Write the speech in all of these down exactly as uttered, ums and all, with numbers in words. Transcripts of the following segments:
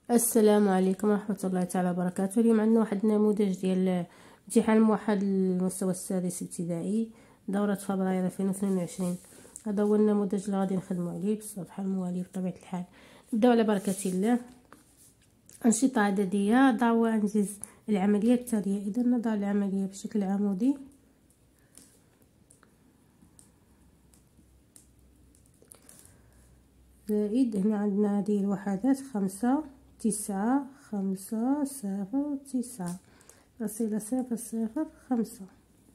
السلام عليكم ورحمة الله تعالى وبركاته. اليوم عندنا واحد النموذج ديال امتحان موحد للمستوى السادس ابتدائي دورة فبراير ألفين واثنين وعشرين. هذا هو النموذج اللي غادي نخدمو عليه بالصفحة الموالية بطبيعة الحال. نبداو على بركة الله. أنشطة عددية. ضع وأنجز العملية التالية. إذا نضع العملية بشكل عمودي، زائد هنا عندنا هذه الوحدات خمسة تسعة خمسة صفر تسعة فاصلة صفر صفر خمسة.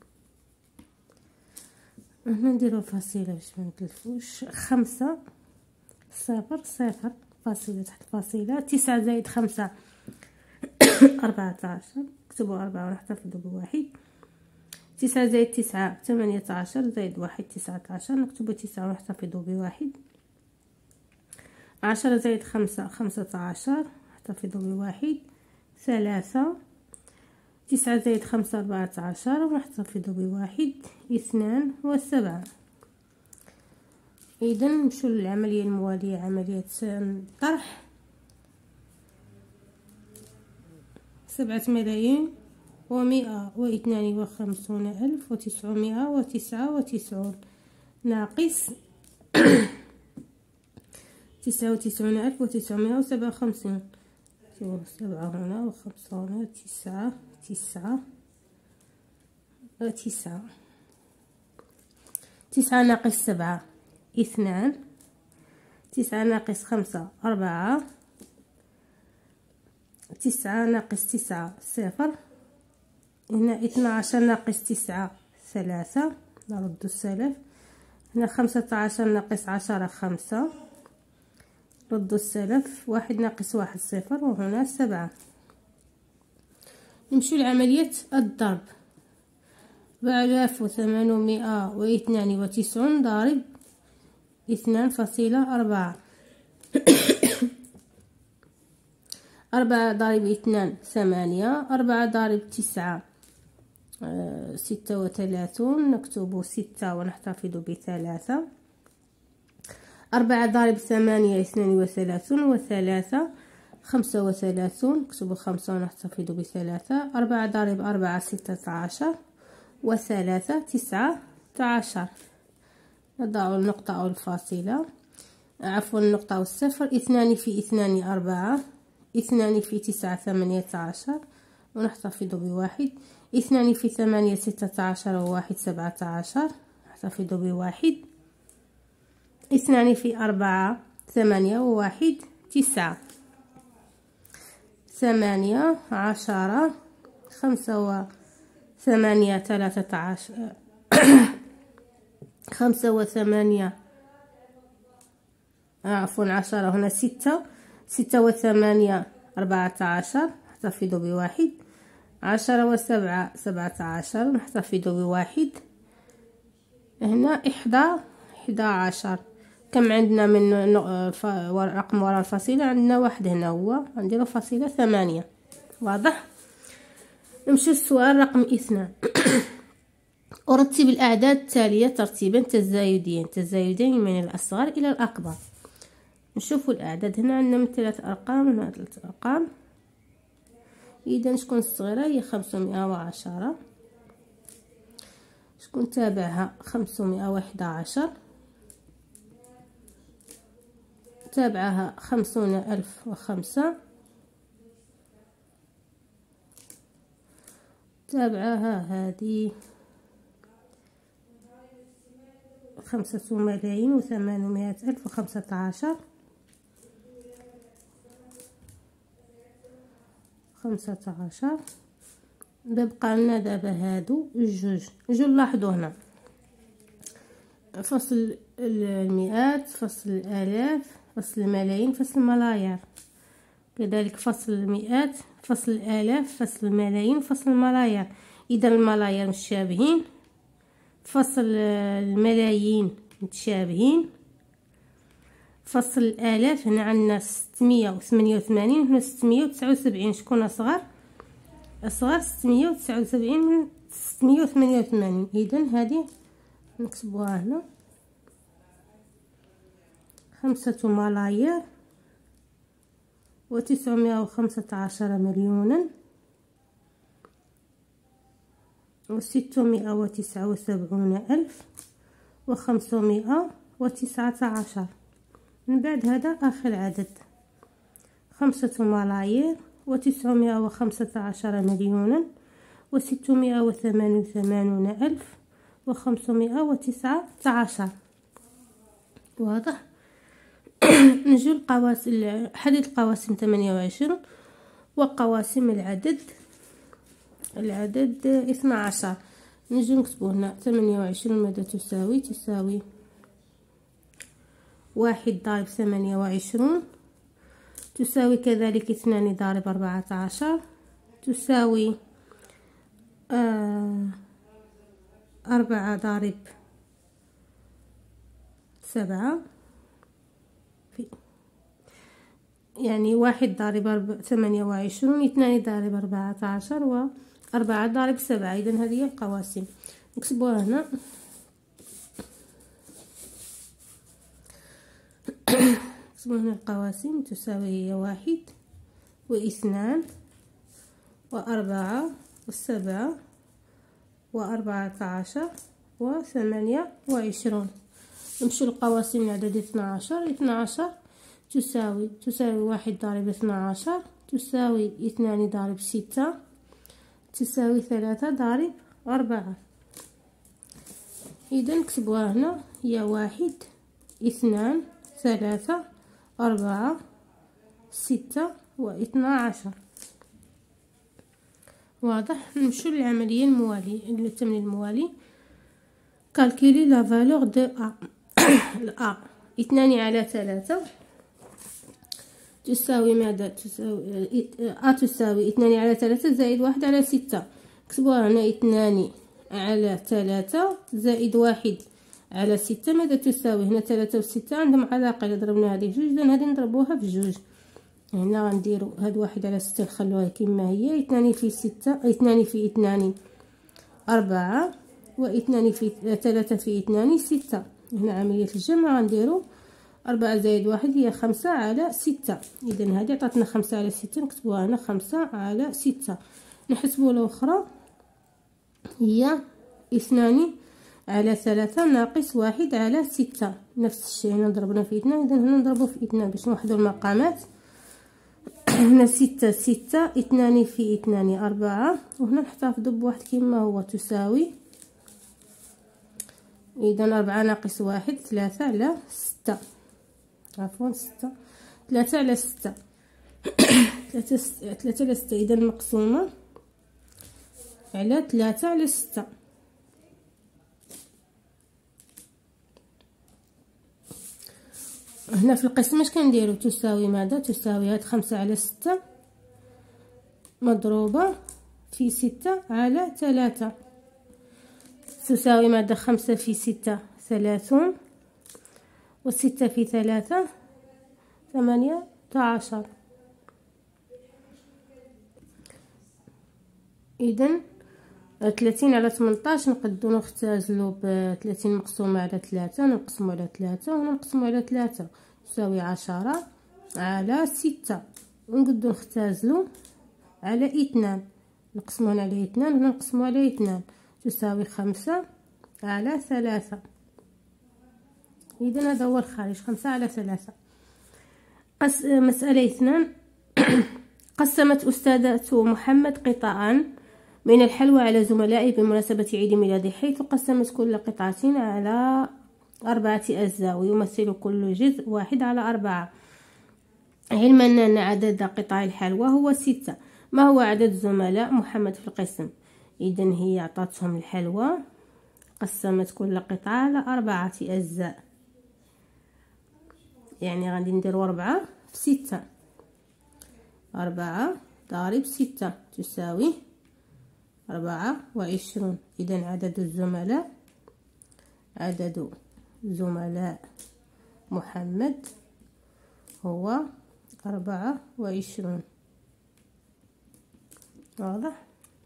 هنا نديرو فاصلة باش منتلفوش. خمسة صفر صفر فاصلة تحت فاصلة. تسعة زائد خمسة أربعة عشر، نكتبو أربعة ونحتفظو بواحد. تسعة زائد تسعة ثمانية عشر، زائد واحد تسعة عشر، نكتبو تسعة ونحتفظو بواحد. عشرة زائد خمسة خمسة عشر، نحتفظ بواحد. ثلاثة. تسعة زائد خمسة أربعة عشر، ونحتفظ بواحد. اثنان وسبعة. إذا نمشو للعملية الموالية، عملية طرح. سبعة ملايين ومئة واثنان وخمسون ألف وتسعمائة وتسعة وتسعون ناقص تسعة وتسعون ألف وتسعمائة وسبعة وخمسين. سبعة هنا وخمسة هنا. تسعة تسعة تسعة. تسعة ناقص سبعة اثنان. تسعة ناقص خمسة أربعة. تسعة ناقص تسعة صفر. هنا اثنا عشر ناقص تسعة ثلاثة، نرد السالب. هنا خمسة عشر ناقص عشرة خمسة، ردوا السلف. واحد ناقص واحد صفر، وهنا سبعة. نمشي لعملية الضرب. أربعة آلاف وثمانمائة واثنان وتسعون ضارب اثنان فاصلة أربعة. أربعة ضارب اثنان ثمانية. أربعة ضارب تسعة آه ستة وثلاثون، نكتب ستة ونحتفظ بثلاثة. أربعة ضارب ثمانية اثنان وثلاثون، وثلاثة خمسة وثلاثون، نكتب خمسة ونحتفظ بثلاثة. أربعة ضارب أربعة ستة عشر، وثلاثة تسعة عشر. نضع النقطة أو الفاصلة، عفوا النقطة والصفر. اثنان في اثنان أربعة. اثنان في تسعة ثمانية عشر، ونحتفظ بواحد. اثنان في ثمانية ستة عشر، وواحد سبعة عشر، نحتفظ بواحد. اثنان في أربعة ثمانية، وواحد تسعة. ثمانية عشرة. خمسة وثمانية ثلاثة عشر. خمسة وثمانية عفوا عشرة. هنا ستة. ستة وثمانية أربعة عشر، نحتفظ بواحد. عشرة وسبعة سبعة عشر، نحتفظ بواحد. هنا إحدى إحدى عشر. كم عندنا من رقم وراء الفاصلة؟ عندنا واحد هنا، هو نديرو فاصلة ثمانية. واضح؟ نمشي للسؤال رقم اثنان. أرتب الأعداد التالية ترتيبا تزايديا تزايديا من الأصغر إلى الأكبر. نشوفوا الأعداد. هنا عندنا من ثلاث أرقام، هنا ثلاث أرقام. إذا شكون الصغيرة؟ هي خمسمائة وعشرة. شكون تابعها؟ خمسمائة وإحدى عشر. تابعها خمسون ألف وخمسة. تابعها هذه خمسة ملايين وثمانمائة ألف وخمسة عشر. خمسة عشر. بقى لنا دابا هادو جوج جوج. لاحظوا هنا فصل المئات، فصل الآلاف، فصل الملايين، فصل الملايير. كذلك فصل المئات، فصل الآلاف، فصل الملايين، فصل الملايير. إذا الملايير متشابهين، فصل الملايين متشابهين. فصل الآلاف هنا عندنا ستمائة وثمانية وثمانين، هنا ستمائة وتسعة وسبعين. شكون أصغر؟ أصغر ستمائة وتسعة وسبعين من ستمائة وثمانية وثمانين. إذا هذه نكتبوها هنا. خمسة ملايير وتسعمائة وخمسة عشر مليونا وستمائة وتسعة وسبعون ألف وخمسمائة وتسعة عشر. من بعد هذا آخر عدد خمسة ملايير وتسعمائة وخمسة عشر مليونا وستمائة وثمان وثمانون ألف وخمسمائة وتسعة عشر. واضح؟ نجو القواسم، حدد القواسم ثمانية وعشرين وقواسم العدد العدد اثنا عشر. نجو نكتبو هنا ثمانية وعشرين ماذا تساوي؟ تساوي واحد ضارب ثمانية وعشرون، تساوي كذلك اثنان ضارب أربعة عشر، تساوي آه أربعة ضارب سبعة، يعني واحد ضارب ثمانية وعشرون، اثنان ضارب أربعة عشر، وأربعة ضارب سبعة. إذن هذه هي القواسم، نكتبوها هنا. نكتبو هنا القواسم تساوي هي واحد واثنان وأربعة وسبعة وأربعة عشر وثمانية وعشرون. نمشو للقواسم العدد اثنا عشر. اثنا عشر تساوي تساوي واحد ضارب اثنا عشر، تساوي اثنان ضارب ستة، تساوي ثلاثة ضارب أربعة. إذا نكتبوها هنا هي واحد اثنان ثلاثة أربعة ستة واثنا عشر. واضح؟ نمشو للعملية الموالية، التمرين الموالي. كالكولي لا فالور دو أ. الأ اثنان على ثلاثة تساوي ماذا؟ تساوي أ تساوي اثنان على ثلاثة زائد واحد على ستة. كتبوها هنا اثنان على ثلاثة زائد واحد على ستة ماذا تساوي؟ هنا ثلاثة وستة عندهم علاقة، إذا ضربنا هذه في جوج إذن هذه نضربوها في جوج. هنا غنديرو هاد واحد على ستة نخلوها كما هي، اثنان في ستة اثنان في اثنان أربعة، واثنان في ثلاثة في اثنان ستة. هنا عملية الجمع غنديرو أربعة زائد واحد هي خمسة على ستة. إذن هذه عطاتنا خمسة على ستة، نكتبوها هنا خمسة على ستة. نحسبو الأخرى هي اثنان على ثلاثة ناقص واحد على ستة، نفس الشيء. هنا ضربنا في اثنان، إذن هنا نضربو في اثنان باش نوحدو المقامات. هنا ستة ستة، اثنان في اثنان أربعة، وهنا نحتفظو بواحد كما هو تساوي. إذن أربعة ناقص واحد ثلاثة على ستة، عفوا ستة ثلاثة على ستة. ثلاثة ثلاثة على ستة إذن مقسومة على ثلاثة على ستة. هنا في القسم اش كنديرو؟ تساوي ماذا؟ تساوي هاد خمسة على ستة مضروبة في ستة على ثلاثة، تساوي ماذا؟ خمسة في ستة ثلاثون، وستة في ثلاثة ثمانية عشر. إذن ثلاثين على ثمنطاش نقدو نختازلو بثلاثين مقسومة على ثلاثة، نقسمو على ثلاثة ونقسمو على ثلاثة، تساوي عشرة على ستة، ونقدو نختازلو على اثنان، نقسمو هنا على اثنان وهنا نقسمو على اثنان، تساوي خمسة على ثلاثة. إذن هذا هو الخارج، خمسة على ثلاثة. قس مسألة اثنان. قسمت أستاذة محمد قطعا من الحلوى على زملائه بمناسبة عيد ميلاده، حيث قسمت كل قطعة على أربعة أجزاء، ويمثل كل جزء واحد على أربعة، علما أن عدد قطع الحلوى هو ستة. ما هو عدد زملاء محمد في القسم؟ إذن هي عطاتهم الحلوى، قسمت كل قطعة على أربعة أجزاء، يعني غادي نديرو أربعة في ستة، أربعة ضارب ستة تساوي أربعة وعشرون. إذن عدد الزملاء عدد زملاء محمد هو أربعة وعشرون. واضح؟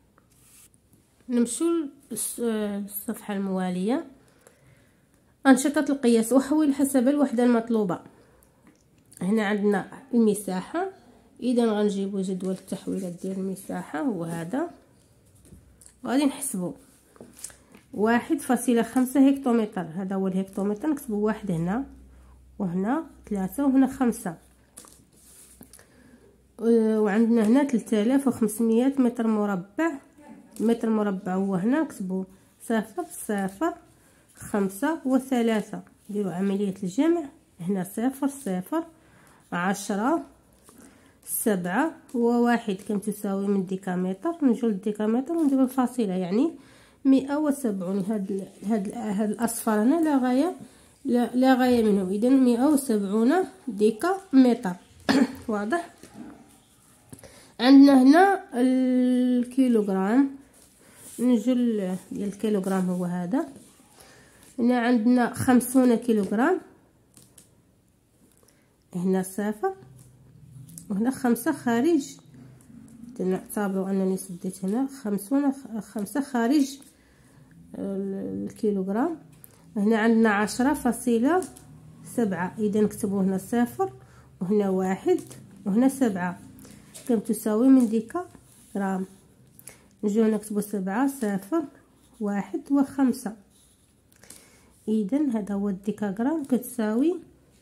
نمشو للصفحة الموالية. أنشطة القياس، وحول حسب الوحدة المطلوبة. هنا عندنا المساحة اذا غنجيبو جدول التحويلات ديال المساحه هو هذا، غادي نحسبو واحد فاصلة خمسة هكتومتر، هذا هو الهكتومتر. نكتبو واحد هنا وهنا ثلاثة وهنا خمسة، وعندنا هنا ثلاثة آلاف وخمسمية متر مربع. متر مربع هو هنا نكتبو صفر صفر خمسة وثلاثة، نديرو عملية الجمع. هنا صفر صفر عشرة سبعة وواحد كم تساوي من ديكامتر. نجو للديكامتر ونديرو الفاصلة، يعني مئة وسبعون. هاد هاد هاد الاصفر هنا لا غاية لا, لا غاية منه، اذا مئة وسبعون ديكامتر. واضح؟ عندنا هنا الكيلوغرام، نجو ديال الكيلوغرام هو هذا. هنا عندنا خمسون كيلوغرام، هنا صفر وهنا خمسة خارج. نعتبر انني سديت هنا خمسون خمسة خارج الكيلوغرام. هنا عندنا عشرة فاصلة سبعة، اذا نكتبو هنا صفر وهنا واحد وهنا سبعة كم تساوي من ديكا غرام. نجيو نكتبو سبعة صفر واحد وخمسة، اذا هذا هو الديكا غرام كتساوي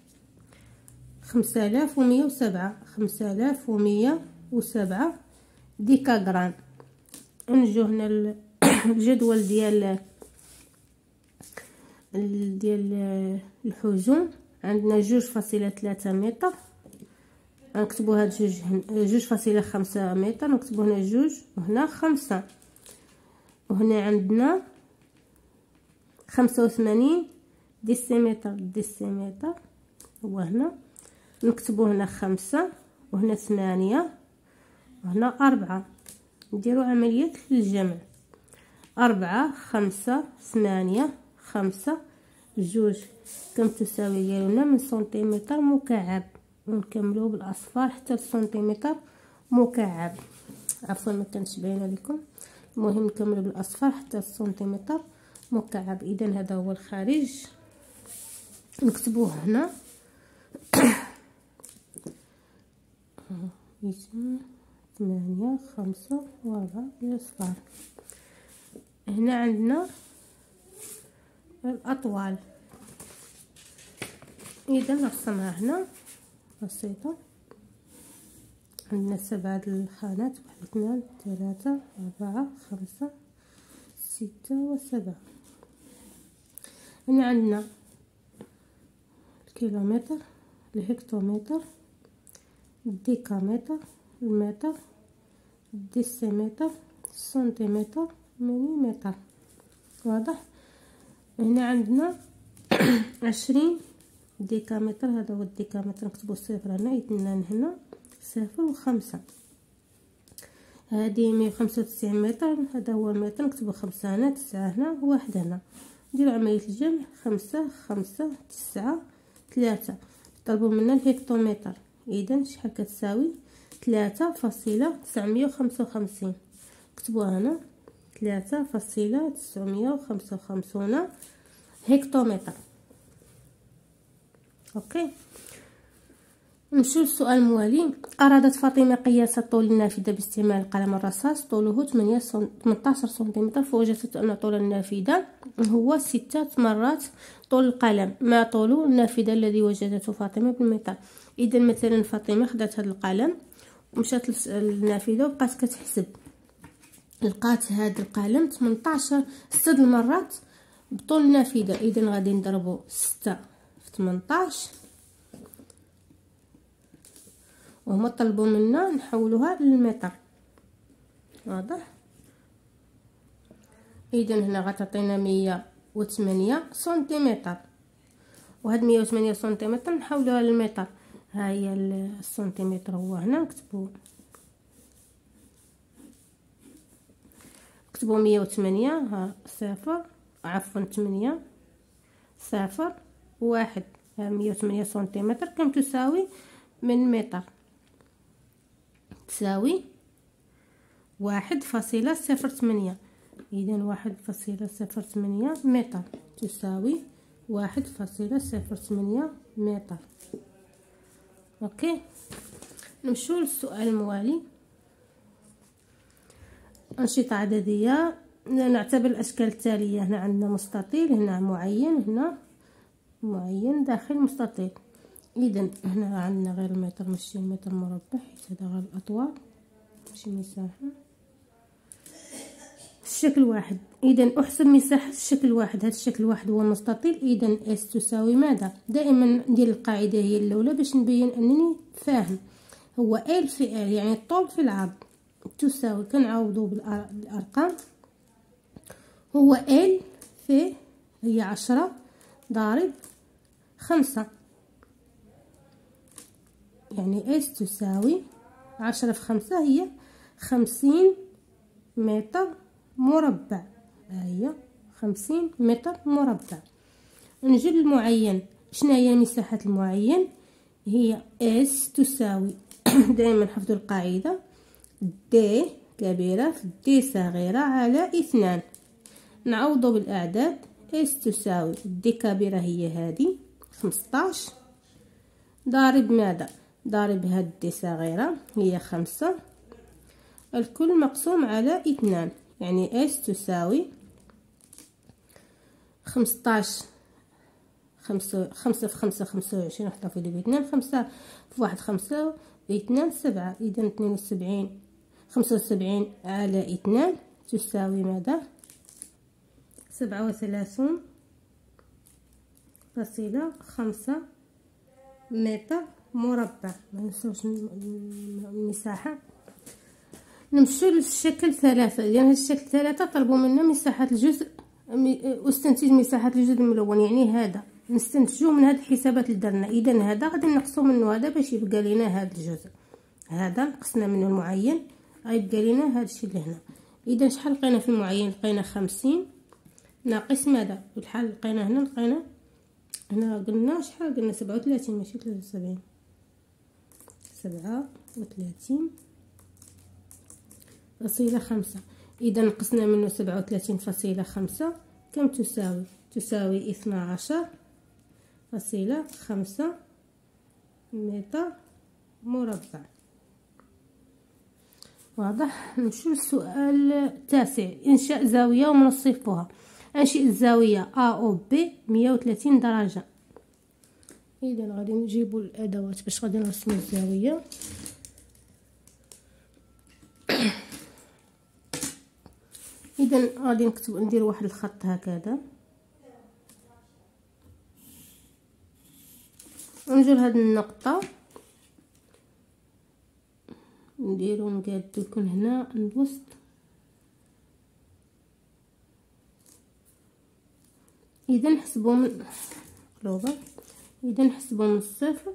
خمسة آلاف ومية وسبعة. خمسة آلاف ومية وسبعة ديكا غرام. نجيو هنا الجدول ديال ديال الحجم. عندنا جوج فاصلة ثلاثة متر، نكتبو هاد جوج جوج فاصلة خمسة متر، نكتبو هنا جوج وهنا خمسة. وهنا عندنا خمسة وثمانين ديسيمتر. ديسيمتر هو هنا نكتبو هنا خمسة وهنا ثمانية وهنا أربعة. نديرو عملية الجمع، أربعة خمسة ثمانية خمسة جوج كم تساوي قالولنا من سنتيمتر مكعب. ونكملو بالاصفار حتى السنتيمتر مكعب. عفوا ما كانش باينه لكم، المهم نكملو بالاصفار حتى السنتيمتر مكعب. اذا هذا هو الخارج، نكتبوه هنا ثمانية خمسة وأربعة الأصفار. هنا عندنا الأطوال، إذا نرسمها هنا بسيطة. عندنا سبعة الخانات، واحد اثنان ثلاثة أربعة خمسة ستة وسبعة. هنا عندنا الكيلومتر، الهكتومتر، الديكامتر، المتر، الديسيمتر، السنتيمتر، مليمتر. واضح؟ هنا عندنا عشرين ديكامتر، هذا هو الديكامتر. نكتبو صفر هنا، اثنان هنا، صفر وخمسة. هذه مية وخمسة وتسعين متر، هذا هو المتر. نكتبو خمسة هنا، تسعة هنا، واحد هنا. نديرو عملية الجمع، خمسة خمسة تسعة ثلاثة. طلبوا منا الهكتومتر، اذا شحال كتساوي؟ ثلاثة فاصلة تسعمية وخمسة وخمسين. كتبوها هنا ثلاثة فاصلة تسعمية وخمسة وخمسون هكتومتر. اوكي، نمشيو للسؤال الموالي. أرادت فاطمة قياس طول النافذة باستعمال قلم الرصاص، طوله ثمنطاش سنتيمتر، فوجدت أن طول النافذة هو ستة مرات طول القلم. ما طول النافذة الذي وجدته فاطمة بالمتر؟ إذا مثلا فاطمة خدات هذا القلم ومشات للنافذة وبقات كتحسب، لقات هذا القلم ثمنطاش ستة المرات بطول النافذة. إذا غادي نضربو ستة في ثمنطاش، وهما طلبوا منا نحولوها للمتر. واضح؟ اذا هنا غتعطينا مية وثمانية سنتيمتر، وهاد مية وثمانية سنتيمتر نحولوها للمتر. ها هي السنتيمتر هو هنا، نكتبو نكتبو مية وثمانية، ها صفر عفوا ثمانية صفر واحد. ها مية وثمانية سنتيمتر كم تساوي من متر؟ تساوي واحد فاصلة صفر ثمانية. اذا واحد فاصلة صفر ثمانية متر تساوي واحد فاصلة صفر ثمانية متر. اوكي، نمشيو للسؤال الموالي. أنشطة عددية. نعتبر الأشكال التالية. هنا عندنا مستطيل، هنا معين، هنا معين داخل مستطيل. إذا هنا عندنا غير المتر ماشي المتر مربع، حيت هذا غير الأطوال ماشي مساحة. الشكل واحد. إذا أحسب مساحة الشكل واحد. هذا الشكل واحد هو المستطيل. إذا اس تساوي ماذا؟ دائما ندير القاعدة هي الأولى باش نبين أنني فاهم. هو ال في ال يعني الطول في العرض تساوي، كنعوضو بالأرقام. هو ال في هي عشرة ضارب خمسة، يعني اس تساوي عشرة في خمسة هي خمسين متر مربع. هي خمسين متر مربع. نجي للمعين. شنو هي مساحة المعين؟ هي اس تساوي دائما نحفظوا القاعدة دي كبيرة في دي صغيرة على اثنان. نعوضوا بالأعداد. اس تساوي دي كبيرة هي هذه خمسطاش ضارب ماذا؟ ضارب هاد دي صغيرة هي خمسة، الكل مقسوم على اثنان، يعني اس تساوي خمسطاش خمسة خمسة في خمسة خمسة وعشرين، نحتفظ باثنان، خمسة في واحد خمسة باثنان سبعة. إذا اثنين وسبعين خمسة وسبعين على اثنان تساوي ماذا؟ سبعة وثلاثون فاصلة خمسة متر مربع. ما ننسوش المساحة. نمشيو للشكل ثلاثة. لأن يعني الشكل ثلاثة طلبوا منا مساحة الجزء، استنتج مساحة الجزء الملون، يعني هذا نستنتجوه من هاد الحسابات اللي درنا. إذا هذا غادي نقصو منه هذا باش يبقى لينا هذا الجزء. هذا نقصنا منه المعين غيبقى لينا هذا الشيء اللي هنا. إذا شحال لقينا في المعين؟ لقينا خمسين ناقص ماذا؟ الحال لقينا هنا، لقينا هنا قلنا شحال؟ قلنا سبعة وثلاثين ماشي ثلاثة وسبعين، سبعة وثلاثين فاصلة خمسة. إذا نقصنا منه سبعة وثلاثين فاصلة خمسة كم تساوي؟ تساوي اثنى عشر فاصلة خمسة متر مربع. واضح؟ نمشيو للسؤال التاسع. إنشاء زاوية ومنصفها. أنشئ الزاوية A أو B مية وثلاثين درجة. إذا غادي نجيبو الأدوات باش غادي نرسمو الزاوية. إذا غادي نكتب ندير واحد الخط هكذا، ونجو لهاد النقطة نديرو نقادو يكون هنا الوسط. إذا نحسبو من قلوبة. إذا نحسبو من الصفر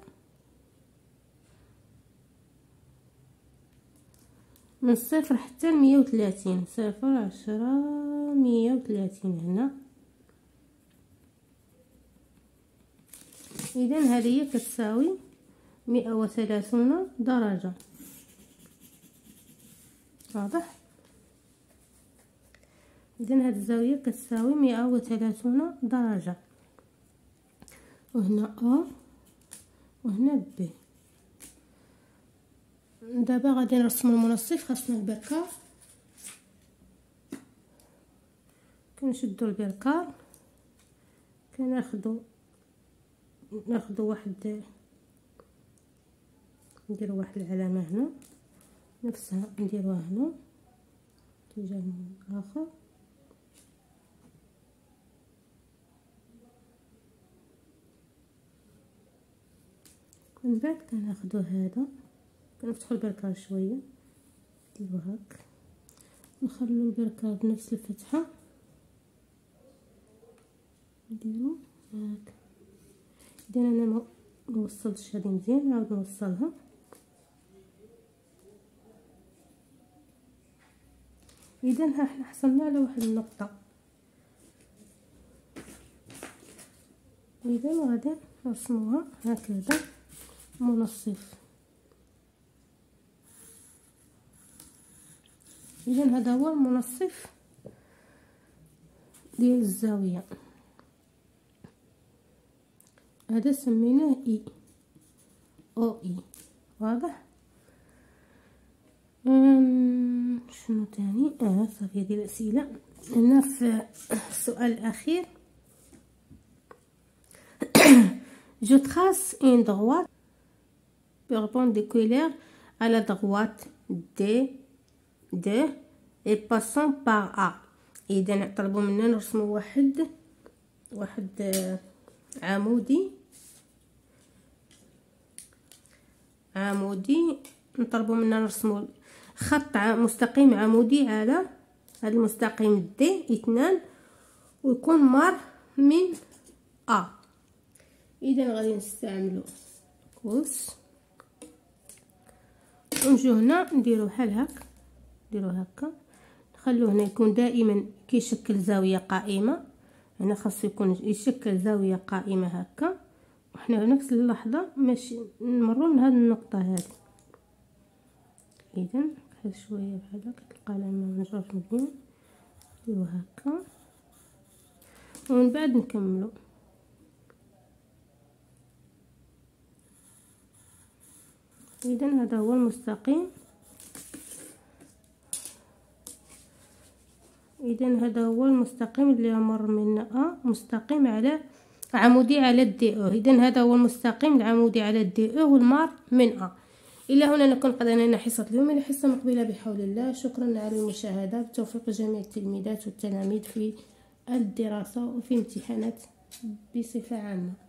من الصفر حتى المية وثلاثين. صفر عشرة مية وثلاثين هنا. إذا هذه هي كتساوي مئة وثلاثون درجة. واضح؟ إذا هذه الزاوية كتساوي مئة وثلاثون درجة. وهنا أ وهنا ب. دابا غادي نرسمو المنصف. خاصنا البركار، كنشدو البركار، كناخدو ناخدو واحد، نديرو واحد العلامة هنا نفسها نديروها هنا اتجاه اخر. من بعد كناخدو هذا، كنفتحو البركار شويه، نديرو هاك، نخلو البركار بنفس الفتحه، نديرو هاك. اذا انا ما وصلتش هذه مزيان نعاود نوصلها. اذا ها حنا حصلنا على واحد النقطه. اذا غادي نرسموها هكذا منصف. اذا هذا هو المنصف ديال الزاويه. هذا سميناه اي او اي. واضح؟ شنو تاني؟ اه صافي هذه الاسئله. هنا في السؤال الاخير جو تراس اون droite perpendiculaire à la droite D D et passant par A. اذا طلبوا منا نرسموا واحد واحد عمودي عمودي نطلبوا منا نرسموا خط مستقيم عمودي على هذا المستقيم دي اثنان ويكون مار من ا. اذا غادي نستعملوا كوس ونجيو هنا نديرو بحال هكا، نديرو هكا، نخلوه هنا يكون دائما كيشكل زاويه قائمه. هنا خاصو يكون يشكل زاويه قائمه هكا، وحنا في نفس اللحظه ماشي نمروا من هذه النقطه هذه. اذا بحال شويه بحال هكا القلم ما نجرش مزيان، نديرو هكا ومن بعد نكملوا. اذا هذا هو المستقيم، اذا هذا هو المستقيم اللي يمر من ا مستقيم على عمودي على الدي او. اذا هذا هو المستقيم العمودي على الدي او والمار من ا. الى هنا نكون قد انهينا حصه اليوم. الى حصه مقبله بحول الله. شكرا على المشاهده، بالتوفيق جميع التلميذات والتلاميذ في الدراسه وفي امتحانات بصفه عامه.